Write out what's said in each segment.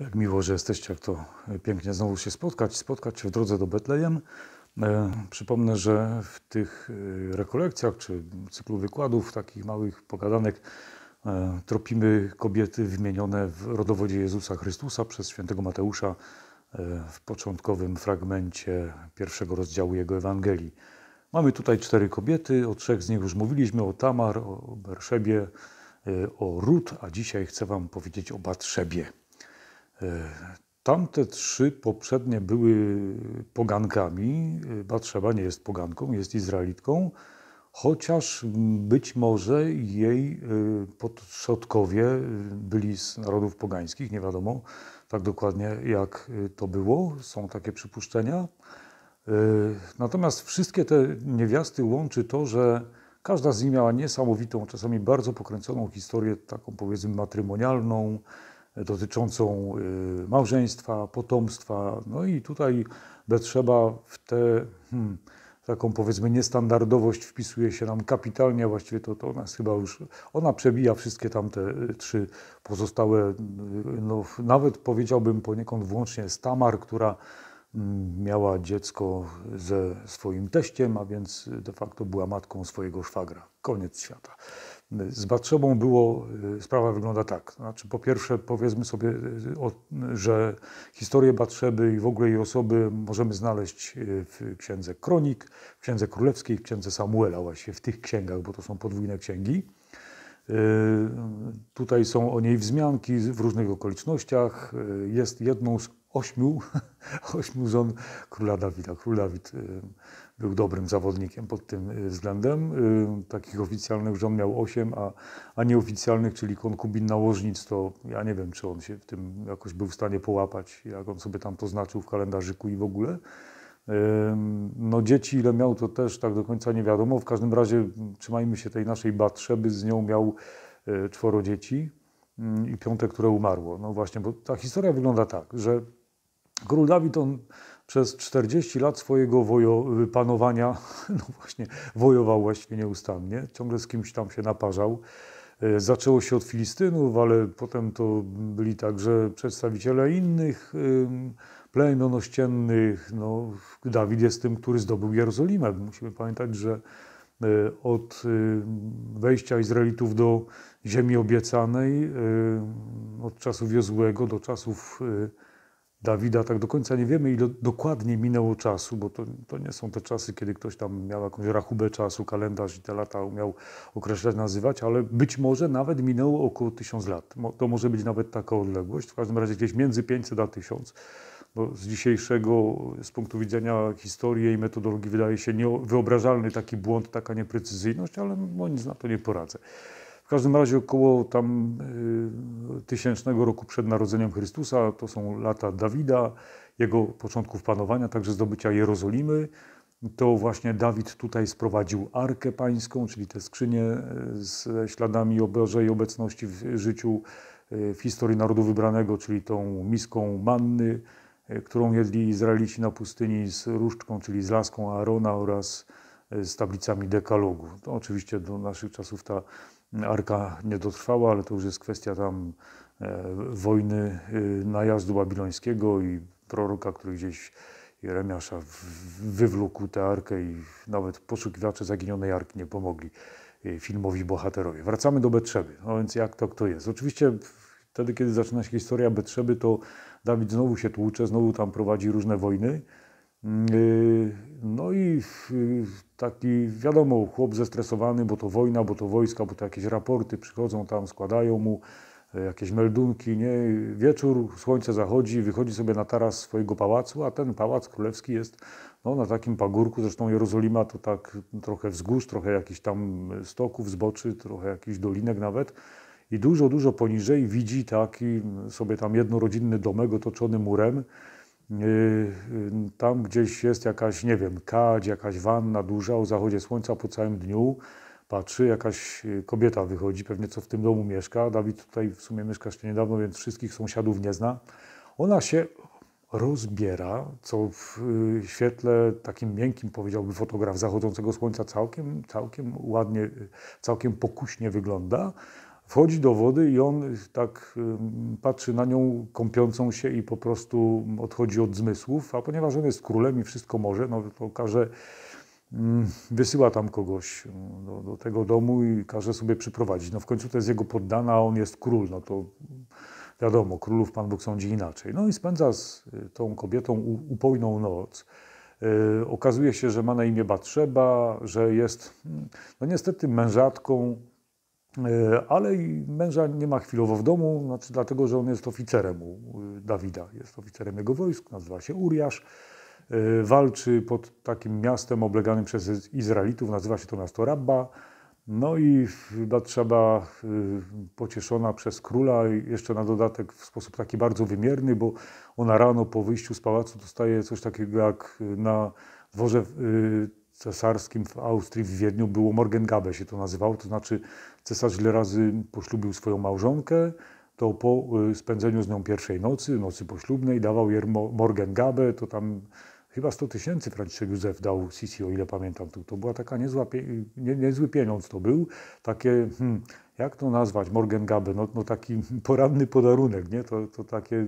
Jak miło, że jesteście, jak to pięknie znowu się spotkać się w drodze do Betlejem. Przypomnę, że w tych rekolekcjach czy cyklu wykładów, takich małych pogadanek, tropimy kobiety wymienione w rodowodzie Jezusa Chrystusa przez świętego Mateusza w początkowym fragmencie pierwszego rozdziału jego Ewangelii. Mamy tutaj 4 kobiety, o 3 z nich już mówiliśmy, o Tamar, o Berszebie, o Rut, a dzisiaj chcę wam powiedzieć o Batszebie. Tamte 3 poprzednie były pogankami. Batszeba nie jest poganką, jest Izraelitką, chociaż być może jej przodkowie byli z narodów pogańskich, nie wiadomo tak dokładnie jak to było, są takie przypuszczenia. Natomiast wszystkie te niewiasty łączy to, że każda z nich miała niesamowitą, czasami bardzo pokręconą historię, taką powiedzmy matrymonialną, dotyczącą małżeństwa, potomstwa. No i tutaj Betrzeba w tę taką powiedzmy niestandardowość wpisuje się nam kapitalnie, właściwie to ona chyba już, ona przebija wszystkie tamte 3 pozostałe, no nawet powiedziałbym poniekąd włącznie z Tamar, która miała dziecko ze swoim teściem, a więc de facto była matką swojego szwagra. Koniec świata. Z Batszebą sprawa wygląda tak. Znaczy, po pierwsze powiedzmy sobie, że historię Batszeby i w ogóle jej osoby możemy znaleźć w Księdze Kronik, w Księdze Królewskiej, w Księdze Samuela, właśnie w tych księgach, bo to są podwójne księgi. Tutaj są o niej wzmianki w różnych okolicznościach. Jest jedną z 8 żon króla Dawida. Król Dawid był dobrym zawodnikiem pod tym względem. Takich oficjalnych żon miał 8, a nieoficjalnych, czyli konkubin nałożnic, to ja nie wiem, czy on się w tym jakoś był w stanie połapać, jak on sobie tam to znaczył w kalendarzyku i w ogóle. No dzieci ile miał, to też tak do końca nie wiadomo. W każdym razie trzymajmy się tej naszej Batszeby, z nią miał 4 dzieci i 5, które umarło. No właśnie, bo ta historia wygląda tak, że król Dawid, on przez 40 lat swojego panowania, no właśnie, wojował właściwie nieustannie, ciągle z kimś tam się naparzał. Zaczęło się od Filistynów, ale potem to byli także przedstawiciele innych plemion ościennych. No, Dawid jest tym, który zdobył Jerozolimę. Musimy pamiętać, że od wejścia Izraelitów do ziemi obiecanej, od czasów Jozłego do czasów Dawida, tak do końca nie wiemy, ile dokładnie minęło czasu, bo to nie są te czasy, kiedy ktoś tam miał jakąś rachubę czasu, kalendarz i te lata umiał określać, nazywać, ale być może nawet minęło około 1000 lat. To może być nawet taka odległość, w każdym razie gdzieś między 500 a 1000. Bo z dzisiejszego, z punktu widzenia historii i metodologii wydaje się niewyobrażalny taki błąd, taka nieprecyzyjność, ale no nic na to nie poradzę. W każdym razie około tam 1000 roku przed narodzeniem Chrystusa, to są lata Dawida, jego początków panowania, także zdobycia Jerozolimy. To właśnie Dawid tutaj sprowadził Arkę Pańską, czyli te skrzynie ze śladami Bożej obecności w życiu, w historii narodu wybranego, czyli tą miską manny, którą jedli Izraelici na pustyni z różdżką, czyli z laską Aarona oraz z tablicami dekalogu. To oczywiście do naszych czasów ta arka nie dotrwała, ale to już jest kwestia tam wojny, najazdu babilońskiego i proroka, który gdzieś Jeremiasza wywlókł tę arkę i nawet poszukiwacze zaginionej arki nie pomogli filmowi bohaterowie. Wracamy do Betrzeby. No więc jak to kto jest? Oczywiście wtedy, kiedy zaczyna się historia Betrzeby, to Dawid znowu się tłucze, znowu tam prowadzi różne wojny. No i taki, wiadomo, chłop zestresowany, bo to wojna, bo to wojska, bo to jakieś raporty przychodzą tam, składają mu jakieś meldunki, nie? Wieczór, słońce zachodzi, wychodzi sobie na taras swojego pałacu, a ten pałac królewski jest no, na takim pagórku, zresztą Jerozolima to tak trochę wzgórz, trochę jakichś tam stoków, zboczy, trochę jakichś dolinek nawet. I dużo, dużo poniżej widzi taki sobie tam jednorodzinny domek otoczony murem. Tam gdzieś jest jakaś, nie wiem, kadź, jakaś wanna duża o zachodzie słońca po całym dniu. Patrzy, jakaś kobieta wychodzi, pewnie co w tym domu mieszka. Dawid tutaj w sumie mieszka jeszcze niedawno, więc wszystkich sąsiadów nie zna. Ona się rozbiera, co w świetle takim miękkim, powiedziałby fotograf zachodzącego słońca całkiem ładnie, całkiem pokuśnie wygląda. wchodzi do wody i on tak patrzy na nią kąpiącą się i po prostu odchodzi od zmysłów, a ponieważ on jest królem i wszystko może, no to każe, wysyła tam kogoś do tego domu i każe sobie przyprowadzić. No w końcu to jest jego poddana, a on jest król, no to wiadomo, królów Pan Bóg sądzi inaczej. No i spędza z tą kobietą upojną noc. Okazuje się, że ma na imię Batrzeba, że jest no niestety mężatką, ale i męża nie ma chwilowo w domu, znaczy dlatego, że on jest oficerem u Dawida, jest oficerem jego wojsk, nazywa się Uriasz, walczy pod takim miastem obleganym przez Izraelitów, nazywa się to miasto Rabba. No i Batrzeba pocieszona przez króla, jeszcze na dodatek w sposób taki bardzo wymierny, bo ona rano po wyjściu z pałacu dostaje coś takiego jak na dworze cesarskim w Austrii, w Wiedniu było Morgengabe się to nazywało, to znaczy cesarz ile razy poślubił swoją małżonkę, to po spędzeniu z nią pierwszej nocy poślubnej dawał jej Morgengabe, to tam chyba 100 000 Franciszek Józef dał Sisi, o ile pamiętam. To była taka niezły pieniądz to był. Takie, jak to nazwać, Morgengabe, no taki poranny podarunek, nie? To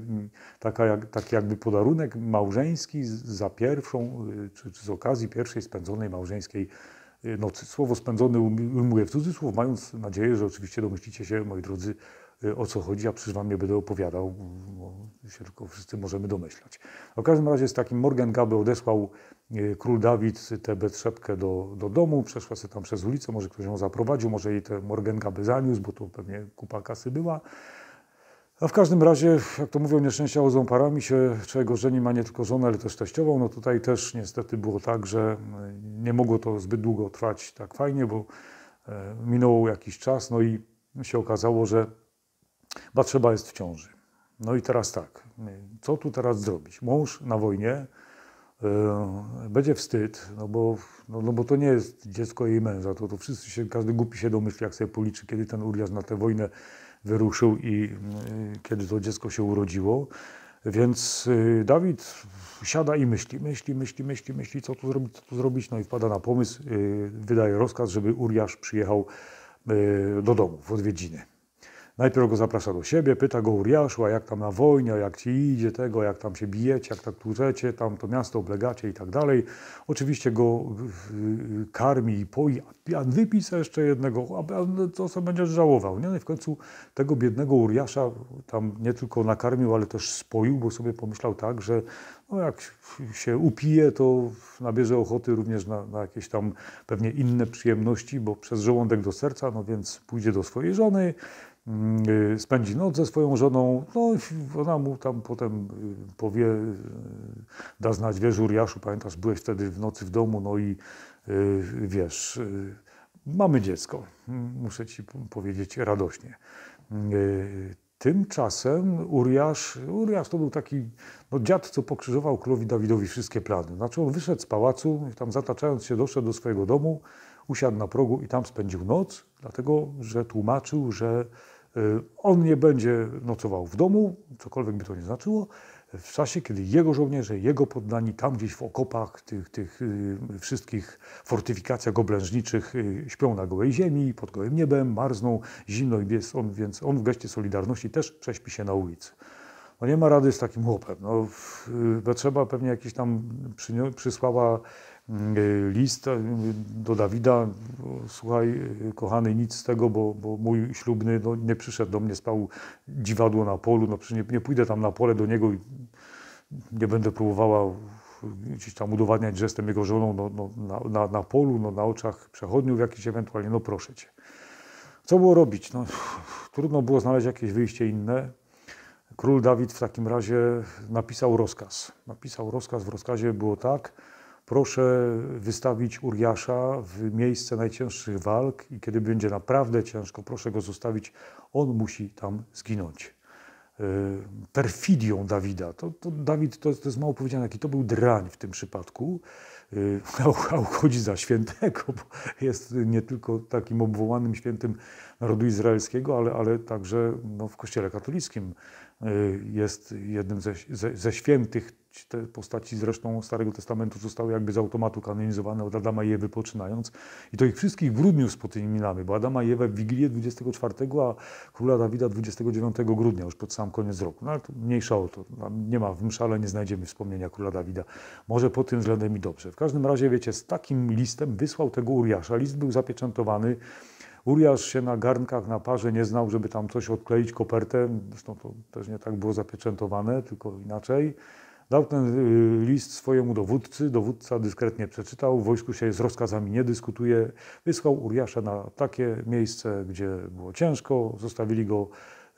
taki jakby podarunek małżeński za pierwszą, czy z okazji pierwszej spędzonej małżeńskiej nocy. Słowo spędzone ujmuję w cudzysłów, mając nadzieję, że oczywiście domyślicie się, moi drodzy, o co chodzi, a przecież wam nie będę opowiadał, bo się tylko wszyscy możemy domyślać. W każdym razie z takim Morgengabe odesłał król Dawid tę Betrzebkę do domu, przeszła sobie tam przez ulicę, może ktoś ją zaprowadził, może jej tę Morgengabe zaniósł, bo to pewnie kupa kasy była. A w każdym razie, jak to mówią, nieszczęścia chodzą parami, się człowiek ożeni ma nie tylko żonę, ale też teściową. No tutaj też niestety było tak, że nie mogło to zbyt długo trwać tak fajnie, bo minął jakiś czas, no i się okazało, że Batrzeba jest w ciąży. No i teraz tak, co tu teraz zrobić? Mąż na wojnie, będzie wstyd, no bo to nie jest dziecko jej męża, to wszyscy każdy głupi się domyśli, jak sobie policzy, kiedy ten Uriasz na tę wojnę wyruszył i kiedy to dziecko się urodziło. Więc Dawid siada i myśli, co tu zrobić, no i wpada na pomysł, wydaje rozkaz, żeby Uriasz przyjechał do domu w odwiedziny. Najpierw go zaprasza do siebie, pyta go Uriaszu, a jak tam na wojnie, a jak ci idzie tego, jak tam się bijecie, jak tak tłuczecie, tam to miasto oblegacie i tak dalej. Oczywiście go karmi i poi, a wypij sobie jeszcze jednego, a co sobie będziesz żałował. Nie? No i w końcu tego biednego Uriasza tam nie tylko nakarmił, ale też spoił, bo sobie pomyślał tak, że no jak się upije, to nabierze ochoty również na jakieś tam pewnie inne przyjemności, bo przez żołądek do serca, no więc pójdzie do swojej żony, spędzi noc ze swoją żoną, no ona mu tam potem powie, da znać, wiesz Uriaszu, pamiętasz, byłeś wtedy w nocy w domu, no i wiesz, mamy dziecko, muszę ci powiedzieć radośnie. Tymczasem Uriasz to był taki dziad, co pokrzyżował królowi Dawidowi wszystkie plany. Znaczy on wyszedł z pałacu, tam zataczając się doszedł do swojego domu, usiadł na progu i tam spędził noc, dlatego że tłumaczył, że on nie będzie nocował w domu, cokolwiek by to nie znaczyło, w czasie, kiedy jego żołnierze, jego poddani tam gdzieś w okopach, tych wszystkich fortyfikacjach oblężniczych śpią na gołej ziemi, pod gołym niebem, marzną, zimno i więc on w geście solidarności też prześpi się na ulicy. No nie ma rady z takim chłopem. No, Batrzeba pewnie jakiś tam przysłała list do Dawida, słuchaj kochany, nic z tego, bo mój ślubny nie przyszedł do mnie, spał dziwadło na polu, no przecież nie pójdę tam na pole do niego i nie będę próbowała gdzieś tam udowadniać, że jestem jego żoną na polu, na oczach przechodniów jakichś ewentualnie, no proszę cię. Co było robić? No, trudno było znaleźć jakieś wyjście inne. Król Dawid w takim razie napisał rozkaz. W rozkazie było tak: proszę wystawić Uriasza w miejsce najcięższych walk i kiedy będzie naprawdę ciężko, proszę go zostawić, on musi tam zginąć. Perfidią Dawida. Dawid to jest mało powiedziane, jaki to był drań w tym przypadku, a uchodzi za świętego, bo jest nie tylko takim obwołanym świętym narodu izraelskiego, ale także w Kościele katolickim. jest jednym ze świętych. Te postaci zresztą Starego Testamentu zostały jakby z automatu kanonizowane od Adama i Ewy poczynając. I to ich wszystkich w grudniu spotyniamy, bo Adama i Ewę w Wigilię 24, a króla Dawida 29 grudnia, już pod sam koniec roku. No ale to mniejsza o to. Nie ma w mszale, nie znajdziemy wspomnienia króla Dawida. Może pod tym względem i dobrze. W każdym razie, wiecie, z takim listem wysłał tego Uriasza. List był zapieczętowany. Uriasz się na garnkach, na parze nie znał, żeby tam coś odkleić, kopertę. Zresztą to też nie tak było zapieczętowane, tylko inaczej. Dał ten list swojemu dowódcy, dowódca dyskretnie przeczytał, w wojsku się z rozkazami nie dyskutuje. Wysłał Uriasza na takie miejsce, gdzie było ciężko, zostawili go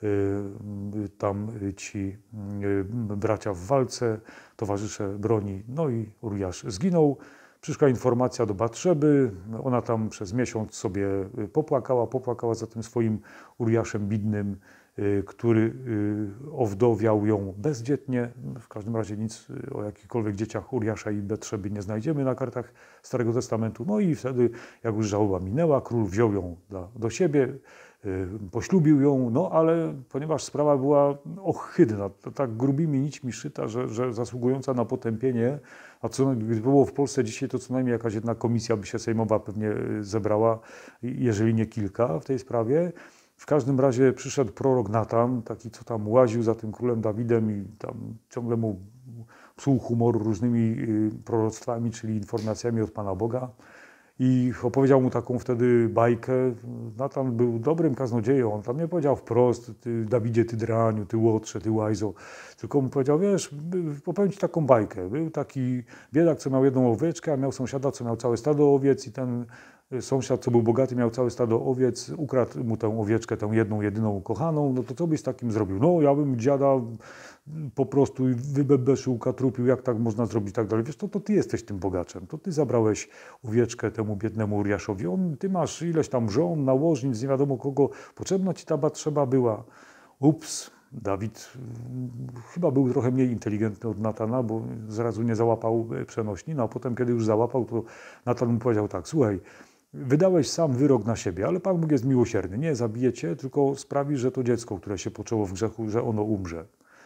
tam ci bracia w walce, towarzysze broni, no i Uriasz zginął. Przyszła informacja do Batszeby, ona tam przez miesiąc sobie popłakała za tym swoim Uriaszem bidnym, który owdowiał ją bezdzietnie. W każdym razie nic o jakichkolwiek dzieciach Uriasza i Batszeby nie znajdziemy na kartach Starego Testamentu. No i wtedy, jak już żałoba minęła, król wziął ją do siebie, poślubił ją, no ale ponieważ sprawa była ohydna, to tak grubimi nićmi szyta, że zasługująca na potępienie, a co gdyby było w Polsce dzisiaj, to co najmniej jakaś jedna komisja by się sejmowa pewnie zebrała, jeżeli nie kilka w tej sprawie. W każdym razie przyszedł prorok Natan, taki co tam łaził za tym królem Dawidem i tam ciągle mu psuł humor różnymi proroctwami, czyli informacjami od Pana Boga. I opowiedział mu taką wtedy bajkę. Natan był dobrym kaznodzieją. On tam nie powiedział wprost, ty Dawidzie, ty draniu, ty łotrze, ty łajzo. Tylko mu powiedział, wiesz, opowiem ci taką bajkę. Był taki biedak, co miał jedną owieczkę, a miał sąsiada, co miał całe stado owiec i ten sąsiad, co był bogaty, miał całe stado owiec, ukradł mu tę owieczkę, tę jedną, jedyną ukochaną. No to co byś z takim zrobił? No ja bym dziada po prostu wybebeszył, katrupił, jak tak można zrobić i tak dalej. Wiesz, to ty jesteś tym bogaczem, to ty zabrałeś owieczkę temu biednemu Uriaszowi. Ty masz ileś tam żon, nałożnic, nie wiadomo kogo, potrzebna ci ta Batszeba była. Ups, Dawid chyba był trochę mniej inteligentny od Natana, bo zrazu nie załapał przenośni, no a potem, kiedy już załapał, to Natan mu powiedział tak, słuchaj, wydałeś sam wyrok na siebie, ale Pan Bóg jest miłosierny, nie zabije cię, tylko sprawi, że to dziecko, które się poczęło w grzechu, że ono umrze.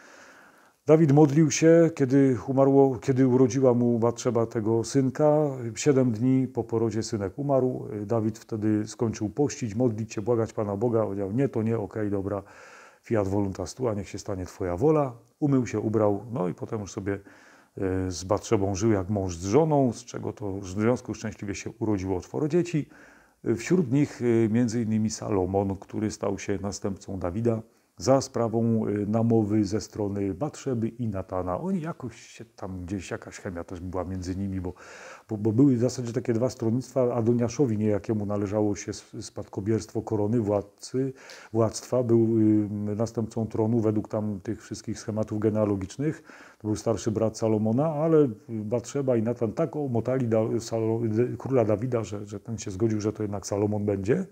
Dawid modlił się, kiedy urodziła mu Batszeba tego synka. 7 dni po porodzie synek umarł. Dawid wtedy skończył pościć, modlić się, błagać Pana Boga. Powiedział, nie, to nie, okej, dobra, fiat voluntas tua, niech się stanie Twoja wola. Umył się, ubrał, no i potem już sobie z Batszebą żył jak mąż z żoną, z czego to w związku szczęśliwie się urodziło 4 dzieci. Wśród nich między innymi Salomon, który stał się następcą Dawida za sprawą namowy ze strony Batszeby i Natana. Oni jakoś się tam gdzieś, jakaś chemia też była między nimi, bo były w zasadzie takie dwa stronnictwa. Adoniaszowi niejakiemu należało się spadkobierstwo korony, władztwa. Był następcą tronu według tam tych wszystkich schematów genealogicznych. To był starszy brat Salomona, ale Batszeba i Natan tak omotali króla Dawida, że ten się zgodził, że to jednak Salomon będzie.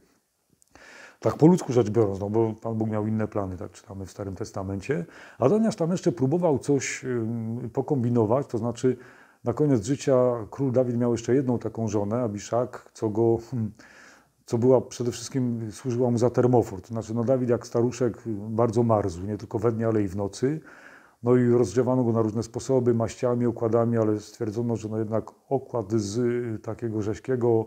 Tak po ludzku rzecz biorąc, no bo Pan Bóg miał inne plany, tak czytamy w Starym Testamencie. Adoniasz tam jeszcze próbował coś pokombinować, to znaczy na koniec życia król Dawid miał jeszcze jedną taką żonę, Abiszak, co była przede wszystkim, służyła mu za termofor. To znaczy, no Dawid jak staruszek bardzo marzł, nie tylko we dnie, ale i w nocy. No i rozgrzewano go na różne sposoby, maściami, okładami, ale stwierdzono, że no jednak okład z takiego rzeźkiego,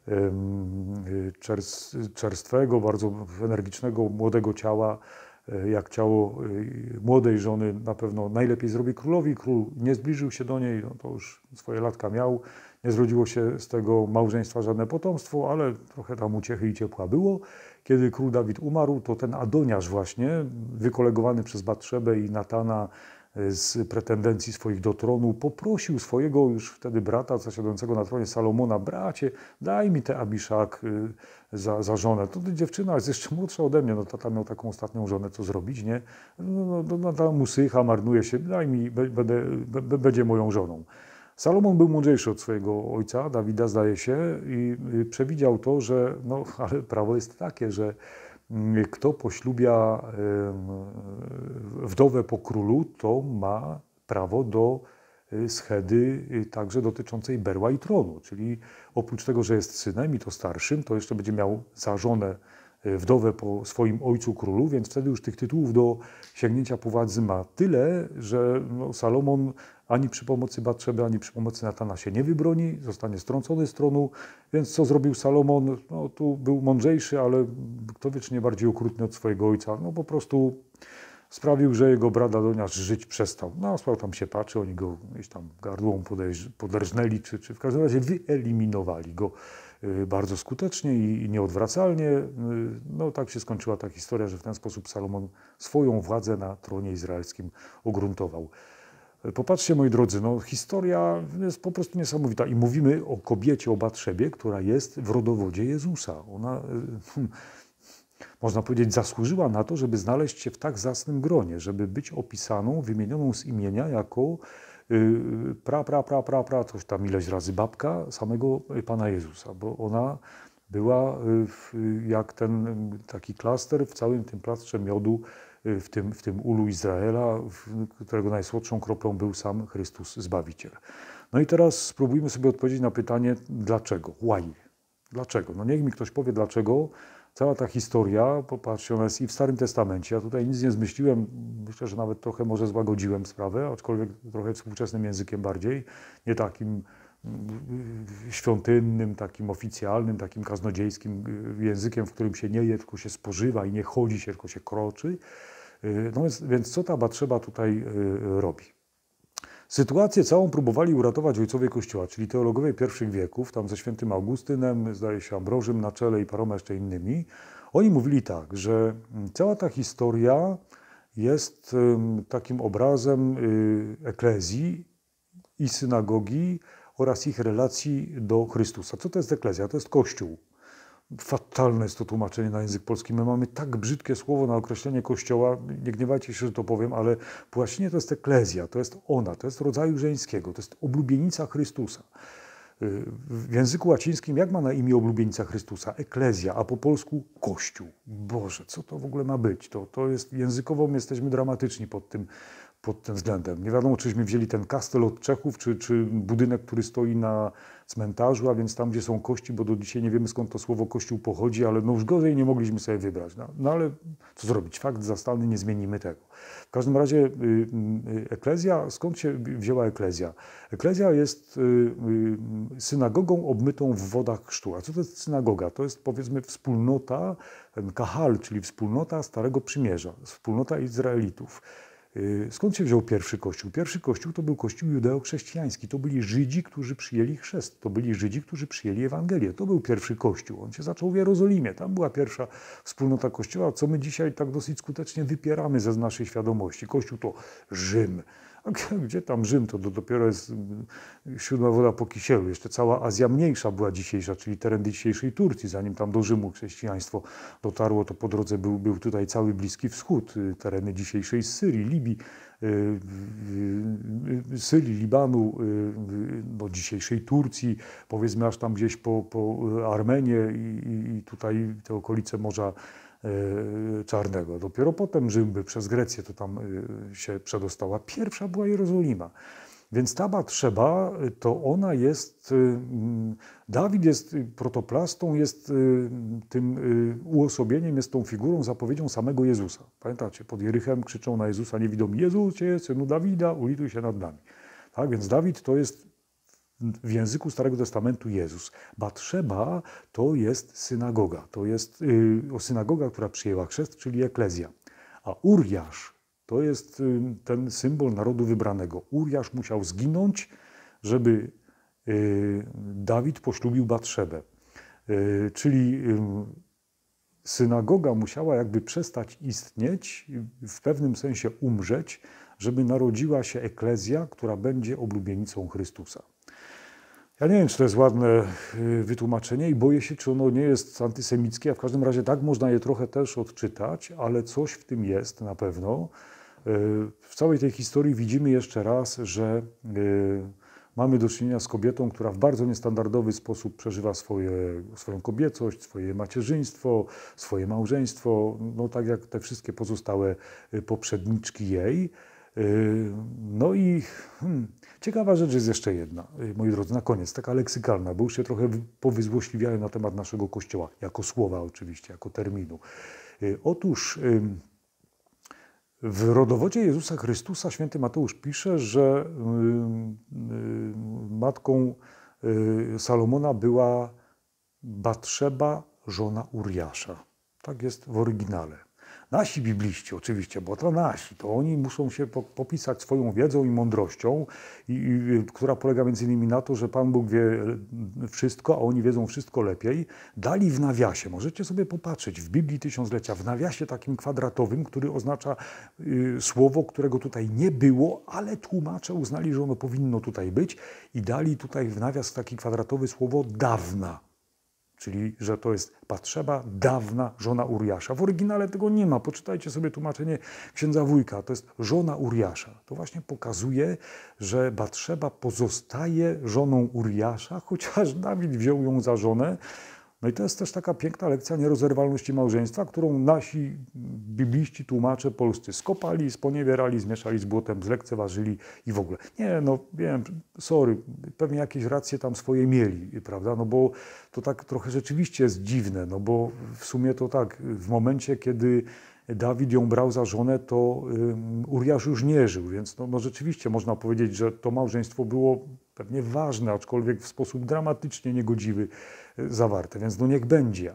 czerstwego, bardzo energicznego, młodego ciała, jak ciało młodej żony na pewno najlepiej zrobi królowi. Król nie zbliżył się do niej, no to już swoje latka miał, nie zrodziło się z tego małżeństwa żadne potomstwo, ale trochę tam uciechy i ciepła było. Kiedy król Dawid umarł, to ten Adoniasz właśnie, wykolegowany przez Batszebę i Natana z pretendencji swoich do tronu, poprosił swojego już wtedy brata zasiadającego na tronie Salomona, bracie, daj mi tę Abiszak za żonę. To dziewczyna jest jeszcze młodsza ode mnie, no tata miał taką ostatnią żonę, co zrobić, nie? No ta musycha, marnuje się, daj mi, będzie moją żoną. Salomon był mądrzejszy od swojego ojca, Dawida zdaje się, i przewidział to, że no, ale prawo jest takie, że kto poślubia wdowę po królu, to ma prawo do schedy także dotyczącej berła i tronu. Czyli oprócz tego, że jest synem i to starszym, to jeszcze będzie miał za żonę wdowę po swoim ojcu królu, więc wtedy już tych tytułów do sięgnięcia po władzy ma tyle, że no, Salomon ani przy pomocy Batszeby, ani przy pomocy Natana się nie wybroni, zostanie strącony z tronu, więc co zrobił Salomon? No, tu był mądrzejszy, ale kto wie, czy nie bardziej okrutny od swojego ojca. No po prostu sprawił, że jego brat Adoniasz żyć przestał. No, spał tam się patrzy, oni go gdzieś tam gardłą poderżnęli, czy w każdym razie wyeliminowali go bardzo skutecznie i nieodwracalnie. No tak się skończyła ta historia, że w ten sposób Salomon swoją władzę na tronie izraelskim ugruntował. Popatrzcie, moi drodzy, no, historia jest po prostu niesamowita i mówimy o kobiecie, o Batszebie, która jest w rodowodzie Jezusa. Ona, można powiedzieć, zasłużyła na to, żeby znaleźć się w tak zacnym gronie, żeby być opisaną, wymienioną z imienia jako coś tam ileś razy babka samego Pana Jezusa, bo ona była jak ten taki klaster w całym tym plastrze miodu, w tym ulu Izraela, którego najsłodszą kroplą był sam Chrystus Zbawiciel. No i teraz spróbujmy sobie odpowiedzieć na pytanie, dlaczego? Why? Dlaczego? No niech mi ktoś powie, dlaczego. Cała ta historia, popatrzcie, ona jest i w Starym Testamencie. Ja tutaj nic nie zmyśliłem, myślę, że nawet trochę może złagodziłem sprawę, aczkolwiek trochę współczesnym językiem bardziej, nie takim świątynnym, takim oficjalnym, takim kaznodziejskim językiem, w którym się nie je, tylko się spożywa i nie chodzi się, tylko się kroczy. No więc co ta Batszeba tutaj robi? Sytuację całą próbowali uratować ojcowie Kościoła, czyli teologowie pierwszych wieków, tam ze świętym Augustynem, zdaje się Ambrożym na czele i paroma jeszcze innymi. Oni mówili tak, że cała ta historia jest takim obrazem eklezji i synagogi oraz ich relacji do Chrystusa. Co to jest eklezja? To jest Kościół. Fatalne jest to tłumaczenie na język polski. My mamy tak brzydkie słowo na określenie Kościoła, nie gniewajcie się, że to powiem, ale właśnie to jest eklezja, to jest ona, to jest rodzaju żeńskiego, to jest oblubienica Chrystusa. W języku łacińskim jak ma na imię oblubienica Chrystusa? Eklezja, a po polsku Kościół. Boże, co to w ogóle ma być? To jest, językowo my jesteśmy dramatyczni pod tym względem. Nie wiadomo, czyśmy wzięli ten kastel od Czechów, czy budynek, który stoi na cmentarzu, a więc tam, gdzie są kości, bo do dzisiaj nie wiemy, skąd to słowo Kościół pochodzi, ale no już gorzej nie mogliśmy sobie wybrać. No ale co zrobić? Fakt zastalny, nie zmienimy tego. W każdym razie eklezja, skąd się wzięła eklezja? Eklezja jest synagogą obmytą w wodach chrztu. A co to jest synagoga? To jest, powiedzmy, wspólnota, ten kahal, czyli wspólnota Starego Przymierza, wspólnota Izraelitów. Skąd się wziął pierwszy Kościół? Pierwszy Kościół to był Kościół judeo-chrześcijański. To byli Żydzi, którzy przyjęli chrzest. To byli Żydzi, którzy przyjęli Ewangelię. To był pierwszy Kościół. On się zaczął w Jerozolimie. Tam była pierwsza wspólnota Kościoła, co my dzisiaj tak dosyć skutecznie wypieramy ze naszej świadomości. Kościół to Rzym. A gdzie tam Rzym? To dopiero jest siódma woda po kisielu. Jeszcze cała Azja Mniejsza była dzisiejsza, czyli teren dzisiejszej Turcji. Zanim tam do Rzymu chrześcijaństwo dotarło, to po drodze był tutaj cały Bliski Wschód, tereny dzisiejszej Syrii, Libii, Libanu, no dzisiejszej Turcji, powiedzmy aż tam gdzieś po Armenię i tutaj te okolice Morza Czarnego. Dopiero potem Rzym przez Grecję to tam się przedostała. Pierwsza była Jerozolima. Więc ta Batszeba, to ona jest, Dawid jest protoplastą, jest tym uosobieniem, jest tą figurą, zapowiedzią samego Jezusa. Pamiętacie, pod Jerychem krzyczą na Jezusa niewidomi: Jezusie, synu Dawida, ulituj się nad nami. Tak, więc Dawid to jest w języku Starego Testamentu Jezus. Batszeba to jest synagoga. To jest synagoga, która przyjęła chrzest, czyli eklezja. A Uriasz to jest ten symbol narodu wybranego. Uriasz musiał zginąć, żeby Dawid poślubił Batszebę. Czyli synagoga musiała jakby przestać istnieć, w pewnym sensie umrzeć, żeby narodziła się eklezja, która będzie oblubienicą Chrystusa. Ja nie wiem, czy to jest ładne wytłumaczenie i boję się, czy ono nie jest antysemickie, a w każdym razie tak można je trochę też odczytać, ale coś w tym jest na pewno. W całej tej historii widzimy jeszcze raz, że mamy do czynienia z kobietą, która w bardzo niestandardowy sposób przeżywa swoją kobiecość, swoje macierzyństwo, swoje małżeństwo, no tak jak te wszystkie pozostałe poprzedniczki jej. No i ciekawa rzecz jest jeszcze jedna, moi drodzy, na koniec, taka leksykalna, bo już się trochę powyzłośliwiają na temat naszego Kościoła, jako słowa oczywiście, jako terminu. Otóż w rodowodzie Jezusa Chrystusa święty Mateusz pisze, że matką Salomona była Batszeba, żona Uriasza. Tak jest w oryginale. Nasi bibliści oczywiście, bo to nasi, to oni muszą się popisać swoją wiedzą i mądrością, która polega między innymi na to, że Pan Bóg wie wszystko, a oni wiedzą wszystko lepiej. Dali w nawiasie, możecie sobie popatrzeć, w Biblii Tysiąclecia, w nawiasie takim kwadratowym, który oznacza słowo, którego tutaj nie było, ale tłumacze uznali, że ono powinno tutaj być i dali tutaj w nawias taki kwadratowy słowo dawna. Czyli, że to jest Batszeba, dawna żona Uriasza. W oryginale tego nie ma. Poczytajcie sobie tłumaczenie księdza Wójka. To jest żona Uriasza. To właśnie pokazuje, że Batszeba pozostaje żoną Uriasza, chociaż Dawid wziął ją za żonę. No i to jest też taka piękna lekcja nierozerwalności małżeństwa, którą nasi bibliści, tłumacze polscy skopali, sponiewierali, zmieszali z błotem, zlekceważyli i w ogóle. Nie, no wiem, sorry, pewnie jakieś racje tam swoje mieli, prawda, no bo to tak trochę rzeczywiście jest dziwne, no bo w sumie to tak, w momencie, kiedy Dawid ją brał za żonę, to Uriasz już nie żył, więc no rzeczywiście można powiedzieć, że to małżeństwo było pewnie ważne, aczkolwiek w sposób dramatycznie niegodziwy zawarte, więc no niech będzie,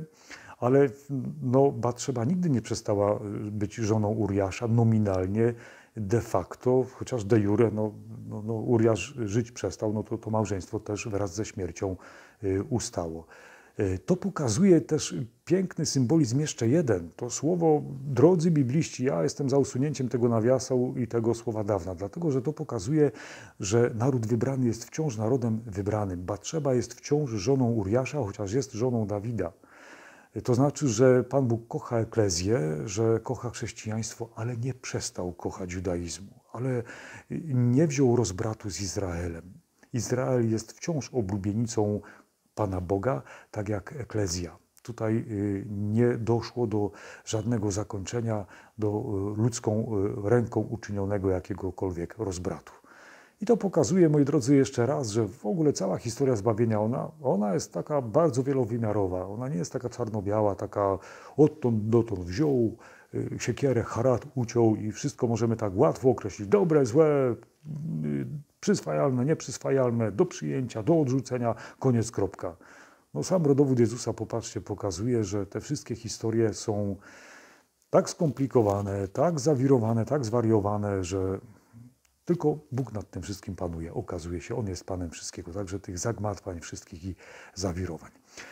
ale no Batszeba nigdy nie przestała być żoną Uriasza nominalnie, de facto, chociaż de jure no Uriasz żyć przestał, no to małżeństwo też wraz ze śmiercią ustało. To pokazuje też piękny symbolizm jeszcze jeden. To słowo, drodzy bibliści, ja jestem za usunięciem tego nawiasu i tego słowa dawna, dlatego że to pokazuje, że naród wybrany jest wciąż narodem wybranym. Batszeba jest wciąż żoną Uriasza, chociaż jest żoną Dawida. To znaczy, że Pan Bóg kocha eklezję, że kocha chrześcijaństwo, ale nie przestał kochać judaizmu, ale nie wziął rozbratu z Izraelem. Izrael jest wciąż oblubienicą Pana Boga, tak jak eklezja. Tutaj nie doszło do żadnego zakończenia, do ludzką ręką uczynionego jakiegokolwiek rozbratu. I to pokazuje, moi drodzy, jeszcze raz, że w ogóle cała historia zbawienia, ona jest taka bardzo wielowymiarowa. Ona nie jest taka czarno-biała, taka odtąd dotąd wziął siekierę, harat uciął i wszystko możemy tak łatwo określić. Dobre, złe, przyswajalne, nieprzyswajalne, do przyjęcia, do odrzucenia, koniec, kropka. No sam rodowód Jezusa, popatrzcie, pokazuje, że te wszystkie historie są tak skomplikowane, tak zawirowane, tak zwariowane, że tylko Bóg nad tym wszystkim panuje. Okazuje się, On jest Panem wszystkiego, także tych zagmatwań wszystkich i zawirowań.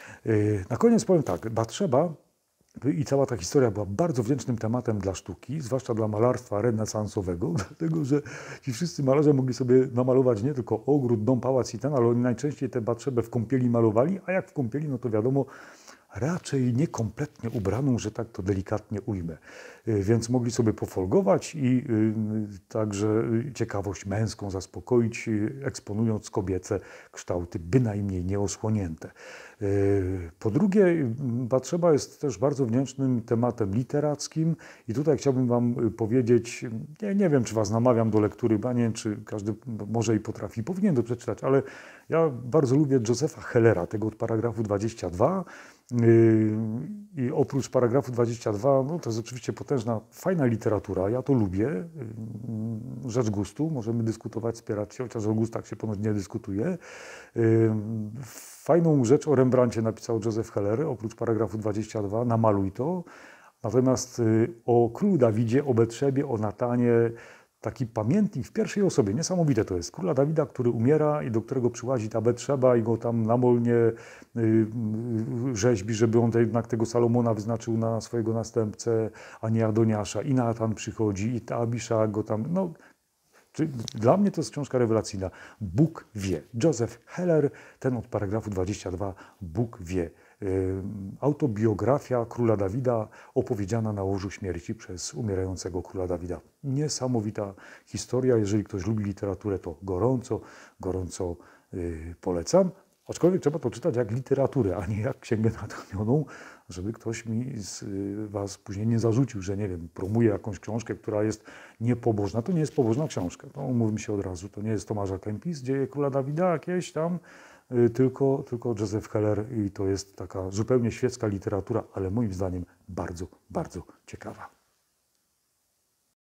Na koniec powiem tak, Batszeba i cała ta historia była bardzo wdzięcznym tematem dla sztuki, zwłaszcza dla malarstwa renesansowego, dlatego że ci wszyscy malarze mogli sobie namalować nie tylko ogród, dom, pałac i ten, ale oni najczęściej tę Batszebę w kąpieli malowali, a jak w kąpieli, no to wiadomo, raczej niekompletnie ubraną, że tak to delikatnie ujmę. Więc mogli sobie pofolgować i także ciekawość męską zaspokoić, eksponując kobiece kształty bynajmniej nieosłonięte. Po drugie, Batszeba jest też bardzo wdzięcznym tematem literackim i tutaj chciałbym Wam powiedzieć, nie wiem, czy Was namawiam do lektury, bo nie wiem, czy każdy może i potrafi, powinien to przeczytać, ale ja bardzo lubię Josepha Hellera, tego od paragrafu 22. I oprócz paragrafu 22, no to jest oczywiście potężna, fajna literatura, ja to lubię, rzecz gustu, możemy dyskutować, spierać się, chociaż o gustach się ponoć nie dyskutuje. Fajną rzecz o Rembrandcie napisał Joseph Heller, oprócz paragrafu 22, namaluj to. Natomiast o królu Dawidzie, o Betrzebie, o Natanie, taki pamiętnik w pierwszej osobie, niesamowite to jest. Króla Dawida, który umiera i do którego przyłazi ta Betrzeba i go tam namolnie rzeźbi, żeby on jednak tego Salomona wyznaczył na swojego następcę, a nie Adoniasza. I Natan przychodzi, i ta Abisza go tam... No, dla mnie to jest książka rewelacyjna. Bóg wie. Joseph Heller, ten od paragrafu 22, Bóg wie. Autobiografia króla Dawida opowiedziana na łożu śmierci przez umierającego króla Dawida. Niesamowita historia. Jeżeli ktoś lubi literaturę, to gorąco polecam. Aczkolwiek trzeba to czytać jak literaturę, a nie jak księgę natchnioną, żeby ktoś mi z was później nie zarzucił, że nie wiem, promuje jakąś książkę, która jest niepobożna. To nie jest pobożna książka, to umówmy się od razu. To nie jest Tomasza Kempis, Dzieje Króla Dawida jakieś tam, tylko Joseph Heller i to jest taka zupełnie świecka literatura, ale moim zdaniem bardzo, bardzo ciekawa.